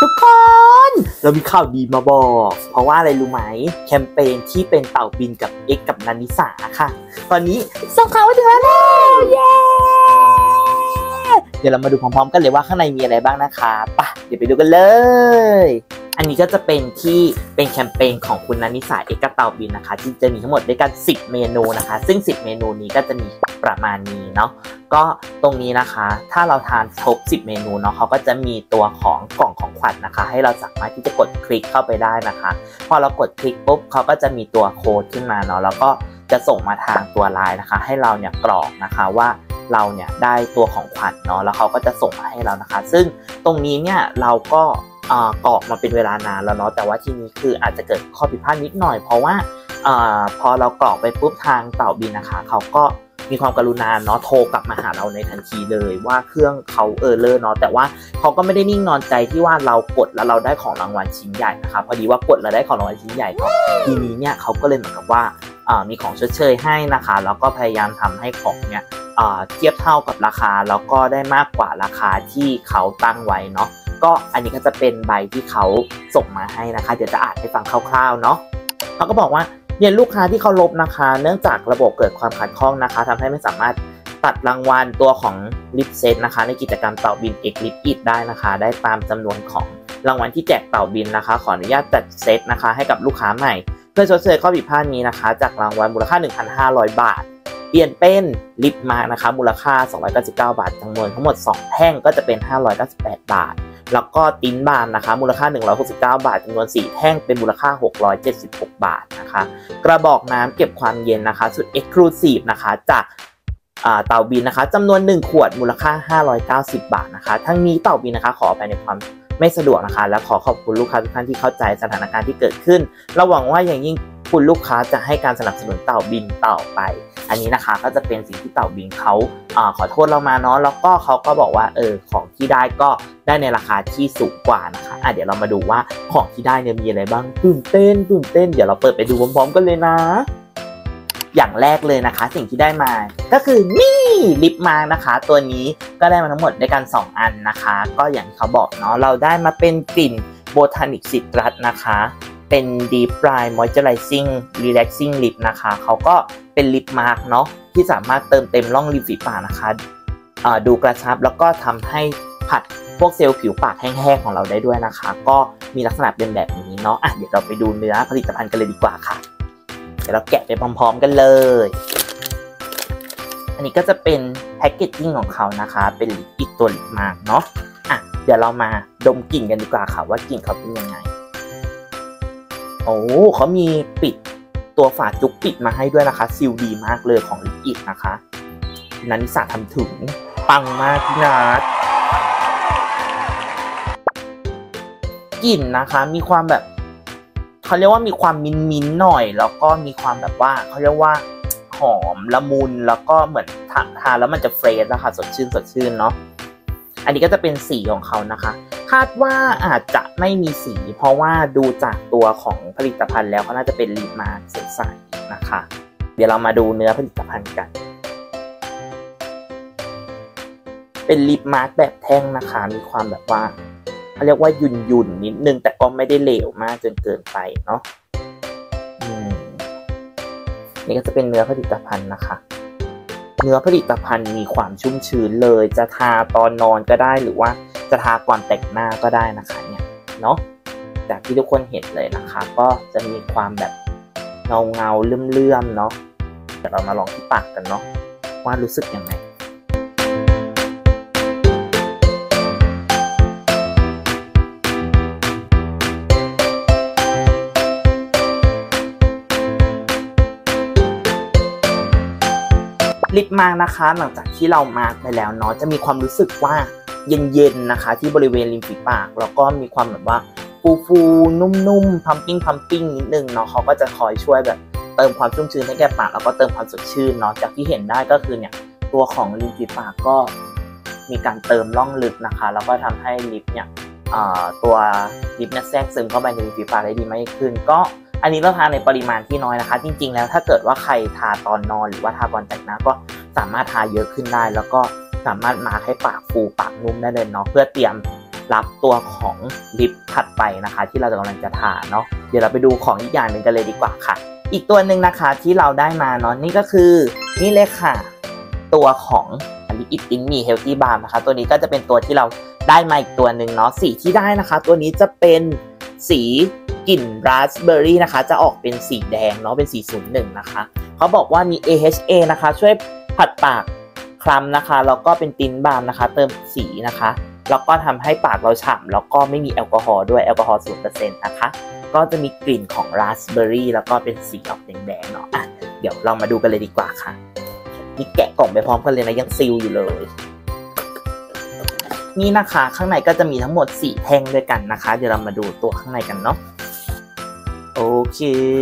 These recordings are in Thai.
ทุกคนเรามีข่าวดีมาบอกเพราะว่าอะไรรู้ไหมแคมเปญที่เป็นเต่าบินกับเอ็กกับนันนิสาค่ะตอนนี้ส่งข่าวมาถึงแล้วเย้เดี๋ยวเรามาดูพร้อมๆกันเลยว่าข้างในมีอะไรบ้างนะคะไปเดี๋ยวไปดูกันเลยอันนี้ก็จะเป็นแคมเปญของคุณนันนิสาเอ็กกับเต่าบินนะคะที่จะมีทั้งหมดด้วยกัน10เมนูนะคะซึ่ง10เมนูนี้ก็จะมีประมาณนี้เนาะก็ตรงนี้นะคะถ้าเราทานครบ10เมนูเนาะเขาก็จะมีตัวของกล่องของขวัญนะคะให้เราสามารถที่จะกดคลิกเข้าไปได้นะคะพอเรากดคลิกปุ๊บเขาก็จะมีตัวโค้ดขึ้นมาเนาะแล้วก็จะส่งมาทางตัวไลน์นะคะให้เราเนี่ยกรอกนะคะว่าเราเนี่ยได้ตัวของขวัญเนาะแล้วเขาก็จะส่งมาให้เรานะคะซึ่งตรงนี้เนี่ยเราก็กรอกมาเป็นเวลานานแล้วเนาะแต่ว่าทีนี้คืออาจจะเกิดข้อผิดพลาดนิดหน่อยเพราะว่าพอเรากรอกไปปุ๊บทางเต่าบินนะคะเขาก็มีความกรุณาเนาะโทรกลับมาหาเราในทันทีเลยว่าเครื่องเขาเออเนาะแต่ว่าเขาก็ไม่ได้นิ่งนอนใจที่ว่าเรากดแล้วเราได้ของรางวัลชิ้นใหญ่นะคะพอดีว่ากดแล้วได้ของรางวัลชิ้นใหญ่เนาะทีนี้เนี่ยเขาก็เลยเหมือนกับว่ามีของชดเชยให้นะคะแล้วก็พยายามทำให้ของเนี่ยเทียบเท่ากับราคาแล้วก็ได้มากกว่าราคาที่เขาตั้งไว้เนาะก็อันนี้ก็จะเป็นใบที่เขาส่งมาให้นะคะเดี๋ยวจะอ่านให้ฟังคร่าวๆเนาะเขาก็บอกว่าเรียนลูกค้าที่เคารพนะคะเนื่องจากระบบเกิดความขัดข้องนะคะทำให้ไม่สามารถตัดรางวัลตัวของลิฟเซตนะคะในกิจกรรมเต่าบินเอกลิฟอิดได้นะคะได้ตามจำนวนของรางวัลที่แจกเต่าบินนะคะขออนุญาตจัดเซตนะคะให้กับลูกค้าใหม่เพื่อชดเชยข้อผิดพลาดนี้นะคะจากรางวัลมูลค่า 1,500 บาทเปลี่ยนเป็นลิฟมานะคะมูลค่า299 บาทจำนวนทั้งหมด2แท่งก็จะเป็น598 บาทแล้วก็ติ้นบาร์นะคะมูลค่า169 บาทจำนวน4แท่งเป็นมูลค่า676 บาทนะคะกระบอกน้ำเก็บความเย็นนะคะสุด Exclusive นะคะจากเต่าบินนะคะจำนวน1ขวดมูลค่า590 บาทนะคะทั้งนี้เต่าบินนะคะขออภัยในความไม่สะดวกนะคะและขอขอบคุณลูกค้าทุกท่านที่เข้าใจสถานการณ์ที่เกิดขึ้นเราหวังว่าอย่างยิ่งคุณลูกค้าจะให้การสนับสนุนเต่าบินต่อไปอันนี้นะคะก็จะเป็นสิ่งที่เต่าบินเขาขอโทษเรามาเนาะแล้วก็เขาก็บอกว่าของที่ได้ก็ได้ในราคาที่สูงกว่านะคะเดี๋ยวเรามาดูว่าของที่ได้เนี่ยมีอะไรบ้างตื่นเต้นเดี๋ยวเราเปิดไปดูพร้อมๆกันเลยนะอย่างแรกเลยนะคะสิ่งที่ได้มาก็คือนี่ลิปมานะคะตัวนี้ก็ได้มาทั้งหมดด้วยกัน2อันนะคะก็อย่างที่เขาบอกเนาะเราได้มาเป็นกลิ่นโบทานิกซิตรัสนะคะเป็น Deep Dry Moisturizing Relaxing Lip นะคะเขาก็เป็นลิปมาร์กเนาะที่สามารถเติมเต็มร่องริมฝีปากนะคะดูกระชับแล้วก็ทำให้ผัดพวกเซลล์ผิวปากแห้งๆของเราได้ด้วยนะคะก็มีลักษณะเป็นแบบนี้เนาะเดี๋ยวเราไปดูเนื้อผลิตภัณฑ์กันเลยดีกว่าค่ะเดี๋ยวเราแกะไปพร้อมๆกันเลยอันนี้ก็จะเป็นแพคเกจจิ้งของเขานะคะเป็นลิปอีกตัวลิปมาร์กเนาะเดี๋ยวเรามาดมกลิ่นกันดีกว่าค่ะว่ากลิ่นเขาเป็นยังไงโอ้เขามีปิดตัวฝาจุกปิดมาให้ด้วยนะคะซีลดีมากเลยของลิปอิดนะคะนันนิสาทำถึงปังมากพี่นัทกลิ่นนะคะมีความแบบเขาเรียกว่ามีความมิ้นหน่อยแล้วก็มีความแบบว่าเขาเรียกว่าหอมละมุนแล้วก็เหมือนทานแล้วมันจะเฟรชนะคะสดชื่นเนาะอันนี้ก็จะเป็นสีของเขานะคะคาดว่าอาจจะไม่มีสีเพราะว่าดูจากตัวของผลิตภัณฑ์แล้วเขาน่าจะเป็นลิปมาร์กใสๆนะคะเดี๋ยวเรามาดูเนื้อผลิตภัณฑ์กันเป็นลิปมาร์กแบบแท่งนะคะมีความแบบว่าเขาเรียกว่ายุ่นนิดนึงแต่ก็ไม่ได้เหลวมากจนเกินไปเนาะนี่ก็จะเป็นเนื้อผลิตภัณฑ์นะคะเนื้อผลิตภัณฑ์มีความชุ่มชื้นเลยจะทาตอนนอนก็ได้หรือว่าจะทาก่อนแต่งหน้าก็ได้นะคะเนี่ยเนาะจากที่ทุกคนเห็นเลยนะคะก็จะมีความแบบเงาเลื่อมๆเนาะเดี๋ยวเรามาลองที่ปากกันเนาะว่ารู้สึกยังไงลิปมาร์กนะคะหลังจากที่เรามาร์กไปแล้วเนาะจะมีความรู้สึกว่าเย็นๆนะคะที่บริเวณริมฝีปากแล้วก็มีความแบบว่าฟูนุ่มๆพัมปิ้งนิดนึงเนาะเขาก็จะคอยช่วยแบบเติมความชุ่มชื้นให้แก่ปากแล้วก็เติมความสดชื่นเนาะจากที่เห็นได้ก็คือเนี่ยตัวของริมฝีปากก็มีการเติมร่องลึกนะคะแล้วก็ทำให้ลิปเนี่ยตัวลิปเนี่ยแทรกซึมเข้าไปในริมฝีปากได้ดีมากขึ้นก็อันนี้เราทาในปริมาณที่น้อยนะคะจริงๆแล้วถ้าเกิดว่าใครทาตอนนอนหรือว่าทาก่อนแต่งหน้าก็สามารถทาเยอะขึ้นได้แล้วก็สามารถมาร์คให้ปากฟูปากนุ่มได้เลยเนาะเพื่อเตรียมรับตัวของลิปถัดไปนะคะที่เรากำลังจะทาเนาะเดี๋ยวเราไปดูของอีกอย่างหนึ่งกันเลยดีกว่าค่ะอีกตัวหนึ่งนะคะที่เราได้มาเนาะนี่ก็คือนี่เลยค่ะตัวของลิปอิตติ้งมีเฮลตี้บาร์นะคะตัวนี้ก็จะเป็นตัวที่เราได้มาอีกตัวหนึ่งเนาะสีที่ได้นะคะตัวนี้จะเป็นสีกลิ่นราสเบอร์รี่นะคะจะออกเป็นสีแดงเนาะเป็นสี01นะคะเขาบอกว่ามี AHA นะคะช่วยผัดปากคล้ำนะคะแล้วก็เป็นติ้นบาล์มนะคะเติมสีนะคะแล้วก็ทำให้ปากเราฉ่ำแล้วก็ไม่มีแอลกอฮอล์ด้วยแอลกอฮอล์ 0% นะคะก็จะมีกลิ่นของราสเบอร์รี่แล้วก็เป็นสีออกแดงๆเนาะเดี๋ยวเรามาดูกันเลยดีกว่าค่ะนี่แกะกล่องไปพร้อมกันเลยนะยังซีลอยู่เลยนี่นะคะข้างในก็จะมีทั้งหมด4แท่งด้วยกันนะคะเดี๋ยวเรามาดูตัวข้างในกันเนาะโอเค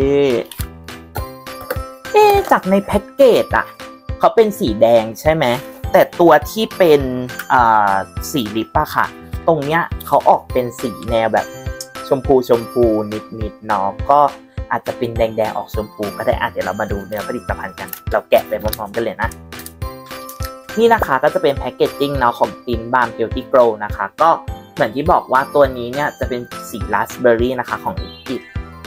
จากในแพ็กเกจอ่ะเขาเป็นสีแดงใช่ไหมแต่ตัวที่เป็นสีลิปอะค่ะตรงเนี้ยเขาออกเป็นสีแนวแบบชมพูนิดเนาะก็อาจจะเป็นแดงๆออกชมพูก็ได้เดี๋ยวเรามาดูเนื้อผลิตภัณฑ์กันเราแกะไปพร้อมๆกันเลยนะนี่นะคะก็จะเป็นแพคเกจจิ้งเนาะของตินบาร์มเฮลตี้โกลนะคะก็เหมือนที่บอกว่าตัวนี้เนี่ยจะเป็นสีราสเบอร์รี่นะคะของลิปอิต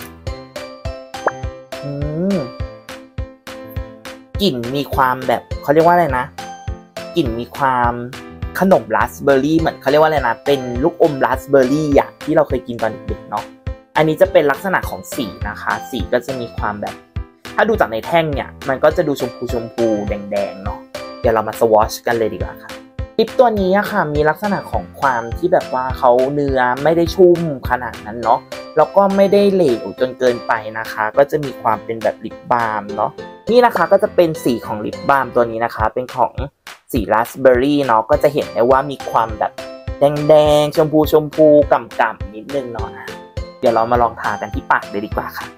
กลิ่นมีความแบบเขาเรียกว่าอะไรนะกลิ่นมีความขนมราสเบอร์รี่เหมือนเขาเรียกว่าอะไรนะเป็นลูกอมราสเบอร์รี่อ่ะที่เราเคยกินตอนเด็กเนาะอันนี้จะเป็นลักษณะของสีนะคะสีก็จะมีความแบบถ้าดูจากในแท่งเนี่ยมันก็จะดูชมพูแดงๆเนาะเดี๋ยวเรามาสวอชกันเลยดีกว่าค่ะลิปตัวนี้ค่ะมีลักษณะของความที่แบบว่าเขาเนื้อไม่ได้ชุ่มขนาดนั้นเนาะแล้วก็ไม่ได้เหลวจนเกินไปนะคะก็จะมีความเป็นแบบลิปบาล์มเนาะนี่นะคะก็จะเป็นสีของลิปบาล์มตัวนี้นะคะเป็นของสีราสเบอร์รี่เนาะก็จะเห็นได้ว่ามีความแบบแดงชมพูก่ำๆนิดนึงเนาะเดี๋ยวเรามาลองทากันที่ปากเลยดีกว่าค่ะ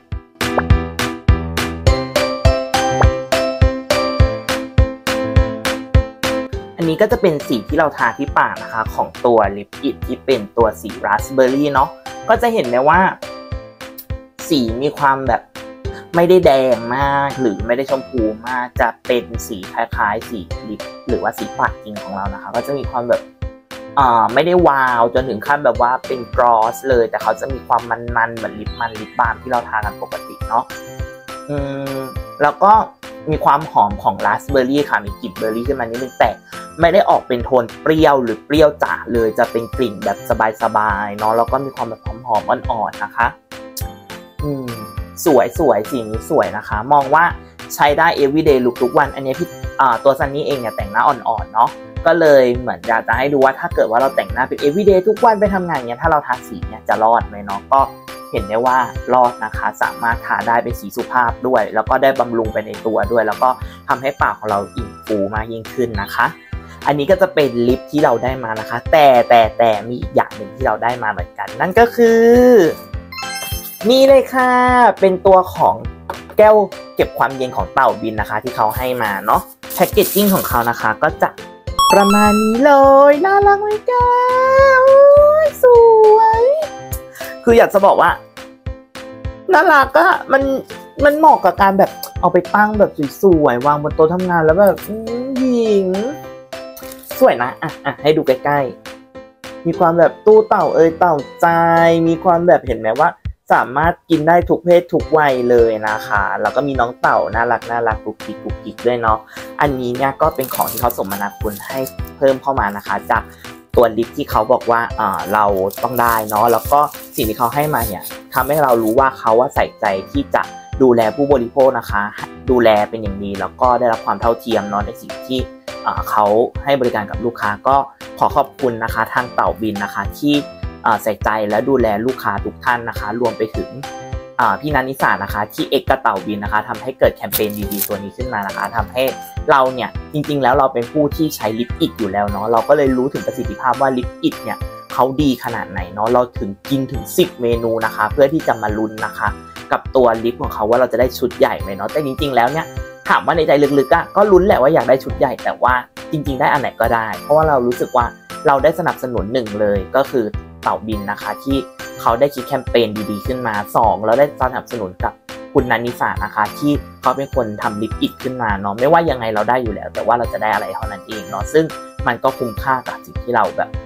อันนี้ก็จะเป็นสีที่เราทาที่ปากนะคะของตัวลิปอิตที่เป็นตัวสีราสเบอร์รี่เนาะก็จะเห็นได้ว่าสีมีความแบบไม่ได้แดงมากหรือไม่ได้ชมพูมากจะเป็นสีคล้ายๆสีลิปหรือว่าสีปากจริงของเรานะคะก็จะมีความแบบไม่ได้วาวจนถึงขั้นแบบว่าเป็นกรอสเลยแต่เขาจะมีความมันเหมือนลิปบาล์มที่เราทากันปกติเนาะแล้วก็มีความหอมของราสเบอร์รี่ค่ะมีกลิ่นเบอร์รี่ขึ้นมานิดนึงแต่ไม่ได้ออกเป็นโทนเปรี้ยวหรือเปรี้ยวจ๋าเลยจะเป็นกลิ่นแบบสบายๆเนาะแล้วก็มีความแบบหอมอ่อนๆนะคะสวยสีนี้สวยนะคะมองว่าใช้ได้ everyday look ทุกวันอันนี้พี่ตัวซันนี่เองเนี่ยแต่งหน้าอ่อนๆเนาะก็เลยเหมือนอยากจะให้ดูว่าถ้าเกิดว่าเราแต่งหน้าเป็น everyday ทุกวันไปทำงานเนี่ยถ้าเราทาสีเนี่ยจะรอดไหมเนาะก็เห็นได้ว่ารอดนะคะสามารถทาได้เป็นสีสุภาพด้วยแล้วก็ได้บำรุงไปในตัวด้วยแล้วก็ทำให้ปากของเราอิ่มฟูมากยิ่งขึ้นนะคะอันนี้ก็จะเป็นลิปที่เราได้มานะคะแต่มีอีกอย่างหนึ่งที่เราได้มาเหมือนกันนั่นก็คือนี่เลยค่ะเป็นตัวของแก้วเก็บความเย็นของเต่าบินนะคะที่เขาให้มาเนาะแพคเกจจิ้งของเขานะคะก็จะประมาณนี้เลยน่ารักไหมแก้วสวยคืออยากจะบอกว่าน่ารักอะมันเหมาะกับการแบบเอาไปตั้งแบบสวยๆวางบนโต๊ะทำงานแล้วแบบหญิงสวยนะให้ดูใกล้ๆมีความแบบตู้เต่าเต่าใจมีความแบบเห็นไหมว่าสามารถกินได้ทุกเพศทุกวัยเลยนะคะแล้วก็มีน้องเต่าน่ารักกุ๊กกิ๊กด้วยเนาะอันนี้เนี่ยก็เป็นของที่เขาสมนาคุณให้เพิ่มเข้ามานะคะจากตัวลิปที่เขาบอกว่าเราต้องได้เนาะแล้วก็สิ่งที่เขาให้มาเนี่ยทำให้เรารู้ว่าเขาใส่ใจที่จะดูแลผู้บริโภคนะคะดูแลเป็นอย่างดีแล้วก็ได้รับความเท่าเทียมเนาะในสิ่งที่เขาให้บริการกับลูกค้าก็ขอขอบคุณนะคะทางเต่าบินนะคะที่ใส่ใจและดูแลลูกค้าทุกท่านนะคะรวมไปถึงพี่นันนิสานะคะที่เอกกับเต่าบินนะคะทำให้เกิดแคมเปญดีๆตัวนี้ขึ้นมานะคะทำให้เราเนี่ยจริงๆแล้วเราเป็นผู้ที่ใช้ลิปอิทอยู่แล้วเนาะเราก็เลยรู้ถึงประสิทธิภาพว่าลิปอิทเนี่ยเขาดีขนาดไหนเนาะเราถึงกินถึง10เมนูนะคะเพื่อที่จะมาลุ้นนะคะกับตัวลิปของเขาว่าเราจะได้ชุดใหญ่ไหมเนาะแต่จริงๆแล้วเนี่ยถามว่าในใจลึกๆก็ลุ้นแหละว่าอยากได้ชุดใหญ่แต่ว่าจริงๆได้อันไหนก็ได้เพราะว่าเรารู้สึกว่าเราได้สนับสนุน1เลยก็คือเต่าบินนะคะที่เขาได้คิดแคมเปญดีๆขึ้นมา2แล้วได้สนับสนุนกับคุณนันนิสานะคะที่เขาเป็นคนทำลิปอิทขึ้นมาเนาะไม่ว่ายังไงเราได้อยู่แล้วแต่ว่าเราจะได้อะไรเท่านั้นเองเนาะซึ่งมันก็คุ้มค่ากับสิ่งที่เราแบบ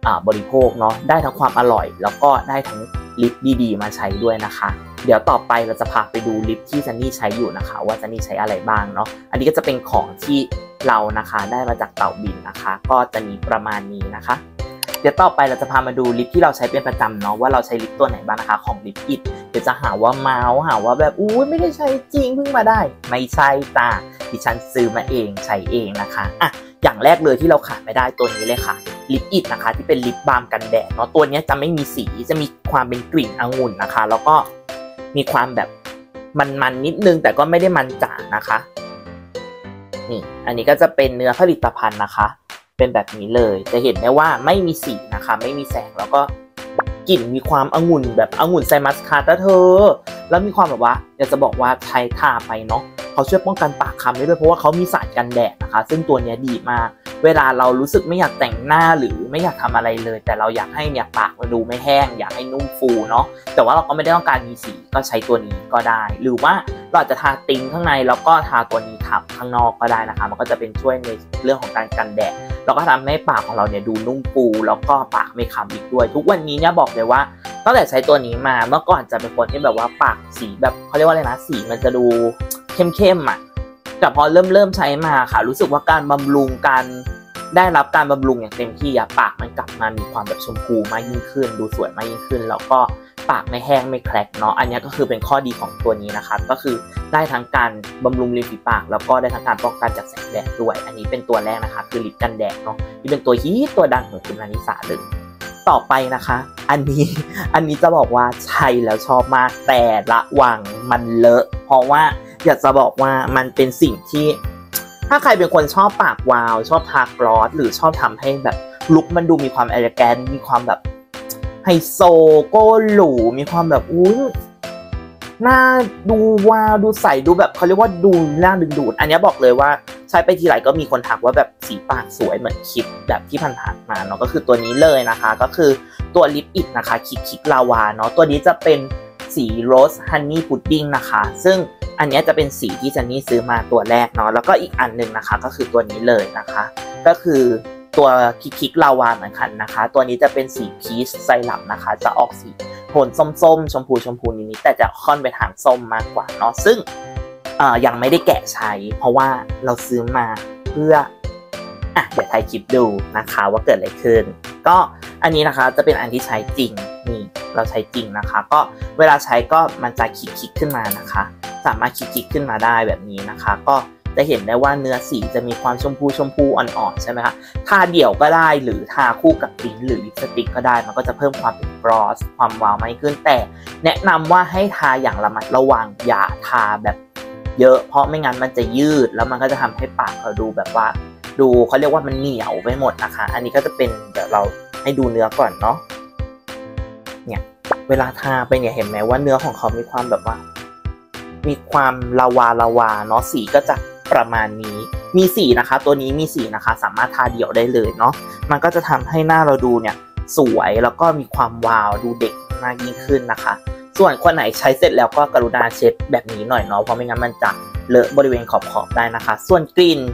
บริโภคเนาะได้ทั้งความอร่อยแล้วก็ได้ทั้งลิปดีๆมาใช้ด้วยนะคะเดี๋ยวต่อไปเราจะพาไปดูลิปที่ซันนี่ใช้อยู่นะคะว่าซันนี่ใช้อะไรบ้างเนาะอันนี้ก็จะเป็นของที่เรานะคะได้มาจากเต่าบินนะคะก็จะมีประมาณนี้นะคะเดี๋ยวต่อไปเราจะพามาดูลิปที่เราใช้เป็นประจำเนาะว่าเราใช้ลิปตัวไหนบ้างนะคะของลิปอิดเดี๋ยวจะหาว่าเมาหาว่าแบบไม่ได้ใช้จริงเพิ่งมาได้ไม่ใช่จ้าดิฉันซื้อมาเองใช้เองนะคะอ่ะอย่างแรกเลยที่เราขาดไม่ได้ตัวนี้เลยค่ะลิปอิดนะคะที่เป็นลิปบาล์มกันแดดเนาะตัวนี้จะไม่มีสีจะมีความเป็นกลิ่นองุ่นนะคะแล้วก็มีความแบบมันนิดนึงแต่ก็ไม่ได้มันจ๋านะคะนี่อันนี้ก็จะเป็นเนื้อผลิตภัณฑ์นะคะเป็นแบบนี้เลยจะเห็นได้ว่าไม่มีสีนะคะไม่มีแสงแล้วก็กลิ่นมีความองุ่นแบบองุ่นไซมัสคาร์ดเธอแล้วมีความแบบว่าอยากจะบอกว่าใช้ทาไปเนาะเขาช่วยป้องกันปากค้ำได้ด้วยเพราะว่าเขามีสารกันแดดนะคะซึ่งตัวนี้ดีมากเวลาเรารู้สึกไม่อยากแต่งหน้าหรือไม่อยากทำอะไรเลยแต่เราอยากให้เนี่ยปากมันดูไม่แห้งอยากให้นุ่มฟูเนาะแต่ว่าเราก็ไม่ได้ต้องการมีสีก็ใช้ตัวนี้ก็ได้หรือว่าเราอาจจะทาติ้งข้างในแล้วก็ทาตัวนี้ทับข้างนอกก็ได้นะคะมันก็จะเป็นช่วยในเรื่องของการกันแดดแล้วก็ทำให้ปากของเราเนี่ยดูนุ่มฟูแล้วก็ปากไม่ค้ำอีกด้วยทุกวันนี้เนี่ยบอกเลยว่าตั้งแต่ใช้ตัวนี้มาเมื่อก่อนจะเป็นคนที่แบบว่าปากสีแบบเขาเรียกว่าอะไรนะสีมันจะดูเข้มๆอ่ะแต่พอเริ่มใช้มาค่ะรู้สึกว่าการบำรุงการได้รับการบำรุงอย่างเต็มที่อะปากมันกลับมามีความแบบชมพูมากยิ่งขึ้นดูสวยมากยิ่งขึ้นแล้วก็ปากไม่แห้งไม่แคร็กเนาะอันนี้ก็คือเป็นข้อดีของตัวนี้นะคะก็คือได้ทั้งการบำรุงริมฝีปากแล้วก็ได้ทั้งการป้องกันจากแสงแดดด้วยอันนี้เป็นตัวแรกนะคะคือลิปกันแดดเนาะที่เป็นตัวฮิตตัวดังของคุณนานิสาเลยต่อไปนะคะอันนี้จะบอกว่าใช้แล้วชอบมากแต่ระวังมันเลอะเพราะว่าอยากจะบอกว่ามันเป็นสิ่งที่ถ้าใครเป็นคนชอบปากวาวชอบทากลอสหรือชอบทำให้แบบลุคมันดูมีความเอเลแกนมีความแบบไฮโซโก้หรูมีความแบบหน้าดูวาวดูใสดูแบบเขาเรียกว่าดูน่าดึงดูดอันนี้บอกเลยว่าใช้ไปทีไรก็มีคนทักว่าแบบสีปากสวยเหมือนคิดแบบที่ผ่านๆมาเนาะก็คือตัวนี้เลยนะคะก็คือตัวลิปอิดนะคะคิกลาวาเนาะตัวนี้จะเป็นสีโรสฮันนี่พุดดิ้งนะคะซึ่งอันนี้จะเป็นสีที่ซันนี่ซื้อมาตัวแรกเนาะแล้วก็อีกอันนึงนะคะก็คือตัวนี้เลยนะคะก็คือตัวคิกลาวาเหมือนกันนะคะตัวนี้จะเป็นสีพีชไซรัปนะคะจะออกสีโทนส้มๆชมพูนิดๆแต่จะค่อนไปทางส้มมากกว่าเนาะซึ่งยังไม่ได้แกะใช้เพราะว่าเราซื้อมาเพื่อเดี๋ยวถ่ายคลิปดูนะคะว่าเกิดอะไรขึ้นก็อันนี้นะคะจะเป็นอันที่ใช้จริงนี่เราใช้จริงนะคะก็เวลาใช้ก็มันจะคิกขึ้นมานะคะสามารถคิกขึ้นมาได้แบบนี้นะคะก็จะเห็นได้ว่าเนื้อสีจะมีความชมพูอ่อนๆใช่ไหมคะทาเดี่ยวก็ได้หรือทาคู่กับลิ้นหรือลิปสติกก็ได้มันก็จะเพิ่มความเป็นกลอสความวาวมากขึ้นแต่แนะนำว่าให้ทาอย่างระมัดระวังอย่าทาแบบเยอะเพราะไม่งั้นมันจะยืดแล้วมันก็จะทำให้ปากเราดูแบบว่าดูเขาเรียกว่ามันเหนียวไปหมดนะคะอันนี้ก็จะเป็นเดี๋ยวเราให้ดูเนื้อก่อนเนาะเนี่ยเวลาทาไปเนี่ยเห็นไหมว่าเนื้อของเขามีความแบบว่ามีความลาวาเนาะสีก็จะประมาณนี้มีสีนะคะตัวนี้มีสีนะคะสามารถทาเดี่ยวได้เลยเนาะมันก็จะทำให้หน้าเราดูเนี่ยสวยแล้วก็มีความวาวดูเด็กมากยิ่งขึ้นนะคะส่วนคนไหนใช้เสร็จแล้วก็กรุณาเช็ดแบบนี้หน่อยเนาะเพราะไม่งั้นมันจะเลอะบริเวณขอบได้นะคะส่วนกลิ่น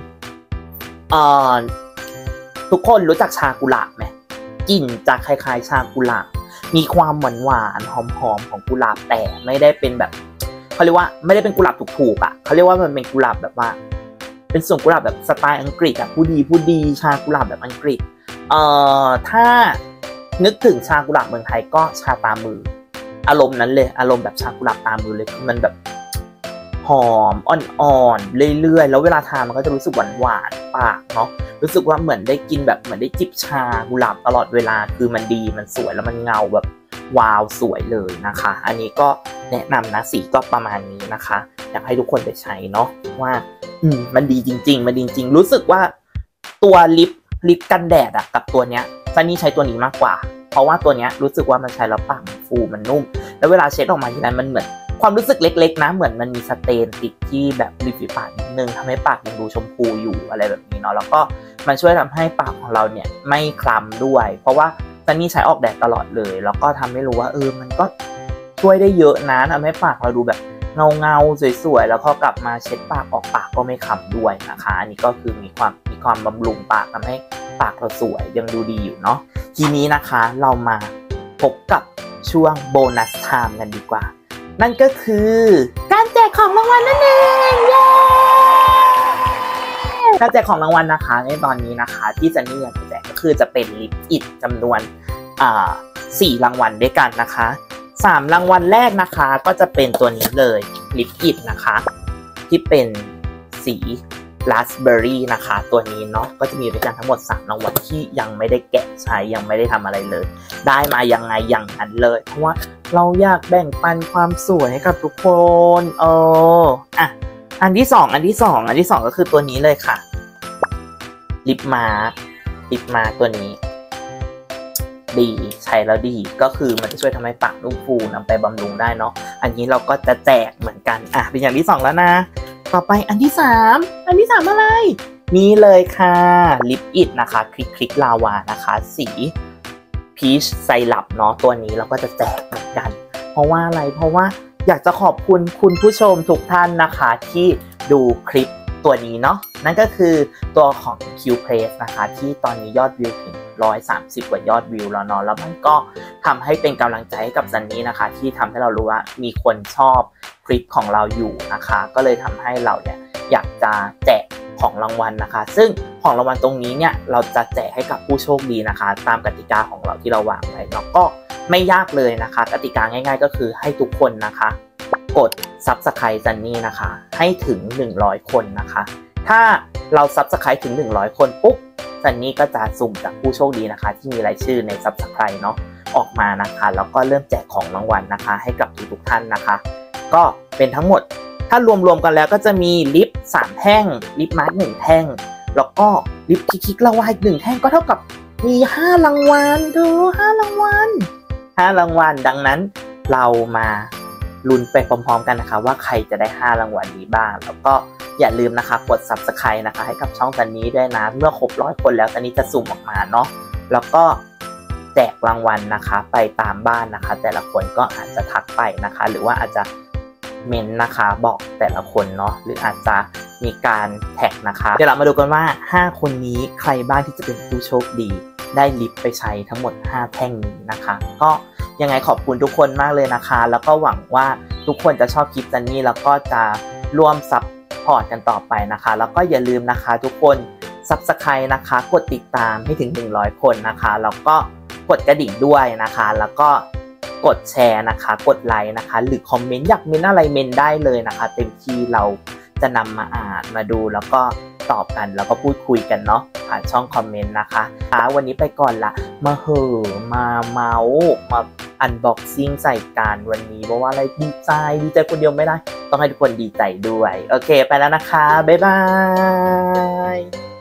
ทุกคนรู้จักชากุหลาบไหมกลิ่นจะคล้ายๆชากุหลาบมีความหวานหอมของกุหลาบแต่ไม่ได้เป็นแบบเขาเรียกว่าไม่ได้เป็นกุหลาบถูกๆอ่ะเขาเรียกว่ามันเป็นกุหลาบแบบว่าเป็นส่วนกุหลาบแบบสไตล์อังกฤษอ่ะผู้ดีชากุหลาบแบบอังกฤษถ้านึกถึงชากุหลาบเมืองไทยก็ชาตามืออารมณ์นั้นเลยอารมณ์แบบชากุหลาบตามือเลยคือมันแบบหอมอ่อนๆเรื่อยๆแล้วเวลาทานมันก็จะรู้สึกหวานปากเนาะรู้สึกว่าเหมือนได้กินแบบเหมือนได้จิบชากุหลาบตลอดเวลาคือมันดีมันสวยแล้วมันเงาแบบวาวสวยเลยนะคะอันนี้ก็แนะนำนะสีก็ประมาณนี้นะคะอยากให้ทุกคนไปใช้เนาะว่ามันดีจริงๆมันดีจริงรู้สึกว่าตัวลิปกันแดดอะกับตัวเนี้ยซันนี่ใช้ตัวนี้มากกว่าเพราะว่าตัวเนี้ยรู้สึกว่ามันใช้แล้วปากฟูมันนุ่มแล้วเวลาเช็ดออกมาทีนั้นมันเหมือนความรู้สึกเล็กๆนะเหมือนมันมีสเตนติดที่แบบริมฝีปากนิดนึงทำให้ปากยังดูชมพูอยู่อะไรแบบนี้เนาะแล้วก็มันช่วยทำให้ปากของเราเนี่ยไม่คล้ำด้วยเพราะว่าซันนี่ใช้ออกแดดตลอดเลยแล้วก็ทำให้รู้ว่ามันก็ช่วยได้เยอะนะทำให้ปากเราดูแบบเงาสวยๆแล้วพอกลับมาเช็ดปากออกปากก็ไม่คล้ำด้วยนะคะอันนี้ก็คือมีความบำรุงปากทำให้ปากเราสวยยังดูดีอยู่เนาะทีนี้นะคะเรามาพบกับช่วงโบนัสไทม์กันดีกว่านั่นก็คือการแจกของรางวัลนั่นเองเย้การแจกของรางวัลนะคะในตอนนี้นะคะที่จันนี่อยากจะแจกก็คือจะเป็นลิปอิฐจำนวน4 รางวัลด้วยกันนะคะ3 รางวัลแรกนะคะก็จะเป็นตัวนี้เลยลิปอิฐนะคะที่เป็นสีราสเบอร์รี่นะคะตัวนี้เนาะก็จะมีด้วยกันทั้งหมด3 รางวัลที่ยังไม่ได้แกะใช้ยังไม่ได้ทำอะไรเลยได้มายังไงอย่างนั้นเลยเพราะว่าเราอยากแบ่งปันความสวยให้กับทุกคนอันที่สองก็คือตัวนี้เลยค่ะลิปมาร์คตัวนี้ดีใช้แล้วดีก็คือมันจะช่วยทำให้ปากนุ่มฟูนำไปบำรุงได้เนาะอันนี้เราก็จะแจกเหมือนกันเป็นอย่างที่2แล้วนะต่อไปอันที่3อะไรนี่เลยค่ะลิปอิฐนะคะคลิกลาวานะคะสีพีชไซรัปเนาะตัวนี้เราก็จะแจกเหมือนกันเพราะว่าอะไรเพราะว่าอยากจะขอบคุณคุณผู้ชมทุกท่านนะคะที่ดูคลิปตัวนี้เนาะนั่นก็คือตัวของ Qpress นะคะที่ตอนนี้ยอดวิวถึง130 กว่ายอดวิวแล้วเนาะแล้วมันก็ทำให้เป็นกำลังใจให้กับซันนี่นะคะที่ทำให้เรารู้ว่ามีคนชอบคลิปของเราอยู่นะคะก็เลยทำให้เราเนี่ยอยากจะแจกของรางวัลนะคะซึ่งของรางวัลตรงนี้เนี่ยเราจะแจกให้กับผู้โชคดีนะคะตามกติกาของเราที่เราวางไว้เนาะก็ไม่ยากเลยนะคะกติกาง่ายๆก็คือให้ทุกคนนะคะกด Subscribe ซันนี่นะคะให้ถึง100 คนนะคะถ้าเรา Subscribe ถึง100 คนปุ๊บซันนี่ก็จะสุ่มจากผู้โชคดีนะคะที่มีรายชื่อใน Subscribe เนาะออกมานะคะแล้วก็เริ่มแจกของรางวัลนะคะให้กับทุกท่านนะคะก็เป็นทั้งหมดถ้ารวมกันแล้วก็จะมีลิป3 แท่งลิปมาร์ค1 แท่งแล้วก็ลิปคลิกลาวาอีก1 แท่งก็เท่ากับมี5 รางวัล5 รางวัลดังนั้นเรามาลุ้นไปพร้อมๆกันนะคะว่าใครจะได้5 รางวัลนี้บ้างแล้วก็อย่าลืมนะคะกด Subscribe นะคะให้กับช่องซันนี่ด้วยนะเมื่อครบ100 คนแล้วซันนี่จะสุ่มออกมาเนาะแล้วก็แจกรางวัลนะคะไปตามบ้านนะคะแต่ละคนก็อาจจะทักไปนะคะหรือว่าอาจจะเมนนะคะบอกแต่ละคนเนาะหรืออาจจะมีการแท็กนะคะเดี๋ยวเรามาดูกันว่า5 คนนี้ใครบ้างที่จะเป็นผู้โชคดีได้ลิปไปใช้ทั้งหมด5 แท่งนี้นะคะก็ยังไงขอบคุณทุกคนมากเลยนะคะแล้วก็หวังว่าทุกคนจะชอบคลิปซันนี่แล้วก็จะร่วมซัพพอร์ตกันต่อไปนะคะแล้วก็อย่าลืมนะคะทุกคน Subscribe นะคะกดติดตามให้ถึง100 คนนะคะแล้วก็กดกระดิ่งด้วยนะคะแล้วก็กดแชร์นะคะกดไลค์นะคะหรือคอมเมนต์อยากเมนอะไรเมนได้เลยนะคะเต็มที่เราจะนำมาอ่านมาดูแล้วก็ตอบกันแล้วก็พูดคุยกันเนาะผ่านช่องคอมเมนต์นะคะวันนี้ไปก่อนละมามาเมาส์มาอันบ็อกซิ่งใส่กันวันนี้เพราะว่าอะไรดีใจคนเดียวไม่ได้ต้องให้ทุกคนดีใจด้วยโอเคไปแล้วนะคะบ๊ายบาย